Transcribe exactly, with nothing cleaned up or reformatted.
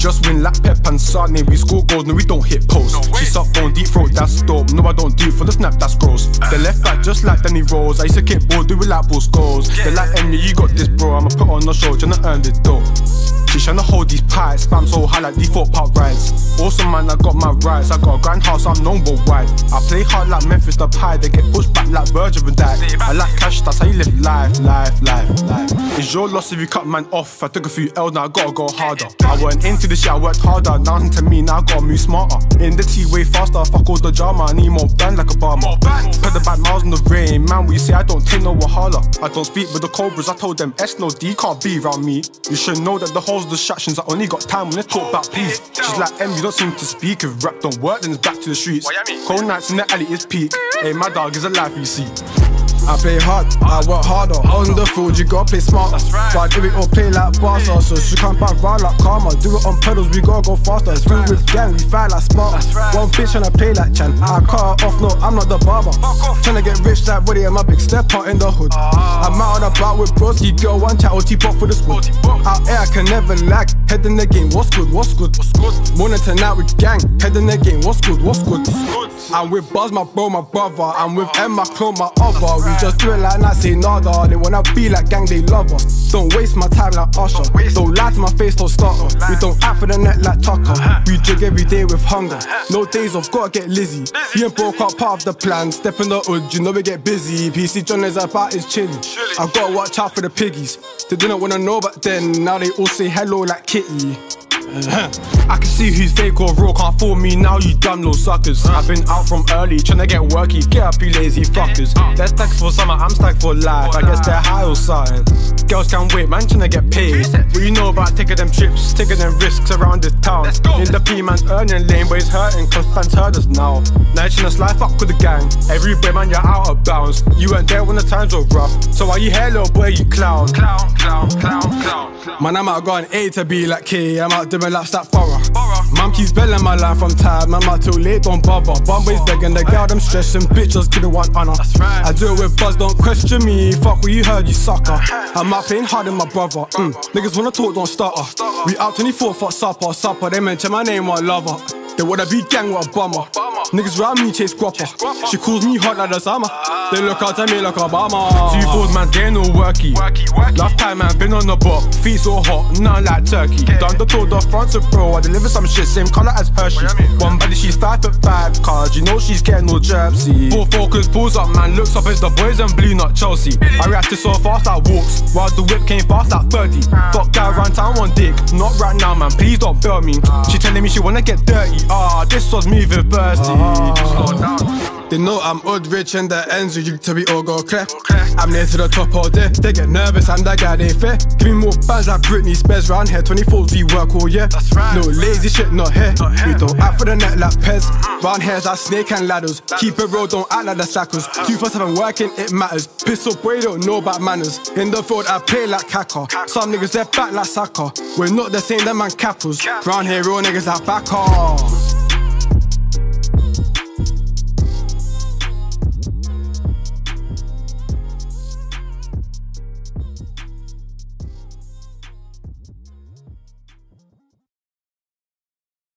just win like Pep and Sane. We score goals, no we don't hit posts. No she suck on deep throat, that's dope. No I don't do it for the snap, that's gross. The left back just like Danny Rose. I used to kick ball, do it like ball scores. They like Emily, you got this bro. I'ma put on the show, tryna earn this dough. She tryna hold these pipes, spam so high like default park rides. Awesome man, I got my rights. I got a grand house, I'm known worldwide. I play hard like Memphis the Pie. They get pushed back like Virgil and die. I like cash, that's how you live life, life, life, life. It's your loss if you cut man off. I took a few L's, now I gotta go harder. I went into this shit, I worked harder. Now to me, now I gotta move smarter. In the T way faster, fuck all the drama. I need more band like Obama. Put the bad miles in the rain, man. What you say, I don't take no wahala. I don't speak with the Cobras, I told them S no D can't be around me. You should know that the hoes, distractions, I only got time when they talk about please. She's like M, you don't seem to speak. If rap don't work, then it's back to the streets. Cold nights in the alley is peak. Hey, my dog is a life you see. I play hard, I work harder. On the field, you gotta play smarter. But I do it or play like Barca. So she come back round like Karma. Do it on pedals, we gotta go faster. Do it with gang, we fight like Sparta. One bitch tryna play like Chan. I cut her off, no, I'm not the barber. Tryna get rich like Woody and my big stepper in the hood. I'm out and about with bros, you girl one chat or T-pop for the squad. Out here I can never lag. Head in the game, what's good, what's good? Morning to night with gang. Head in the game, what's good, what's good? I'm with Buzz, my bro, my brother. I'm with M, my clone, my other. We just do it like not say nada. They wanna be like gang, they love us. Don't waste my time like Usher. Don't lie to my face, don't stutter. We don't act for the net like Tucker. We drink every day with hunger. No days off, gotta get Lizzie. You ain't broke up part of the plan. Step in the hood, you know we get busy. P C John is about his chilling. I gotta watch out for the piggies. They didn't wanna know back then. Now they all say hello like Kitty. I can see who's fake or real, can't fool me now, you dumb little suckers. I've been out from early, tryna get worky, get up you lazy fuckers. They're stacked for summer, I'm stacked for life, I guess they're high or something. Girls can't wait, man tryna get paid. What you know about taking them trips, taking them risks around this town. In the P man's earning lane, but it's hurting cause fans heard us now. Now you tryna slide fuck with the gang, every boy man you're out of bounds. You weren't there when the times were rough, so why you here little boy you clown. Clown, clown, clown, clown. Man I'm out going A to B like K, I'm out doing laps like Farah. Mum keeps belling my line from time, I'm out too late, don't bother. Bumways begging the girl, them stressing, bitch just give it one honor. I do it with Buzz, don't question me, fuck what you heard, you sucker. I'm out playing hard in my brother, mm. Niggas wanna talk, don't stutter. We out twenty-four for supper, supper, they mention my name, one lover. They wanna be gang, what a bummer. Niggas round me chase guapper. She calls me hot like the summer. They look out at me like Obama. Two fours man getting all worky. Last time man been on the block, feet so hot, nothing like turkey. Done the tour, the front of bro, I deliver some shit, same colour as Hershey. One body she's five foot five, cause you know she's getting all jerpsy. Full focus, pulls up man, looks up, it's the boys and blue, not Chelsea. I reacted so fast I walks, while the whip came fast at thirty. Got gal round town one dick, not right now man, please don't bail me. She telling me she wanna get dirty. Ah, this was moving thirsty. Ah. They know I'm odd rich and the ends with you till we all go clear. I'm near to the top all day. They get nervous, I'm that guy they fear. Give me more bands like Britney Spears round here. twenty-fours we work all year. No lazy shit, not here. We don't act for the net like Pez. Round here's like snake and ladders. Keep it real, don't act like the slackers. Two for seven working, it matters. Pistol boy don't know about manners. In the field I play like Kaka. Some niggas they're back like Saka. We're not the same, them man cappers. Round here real niggas like back off.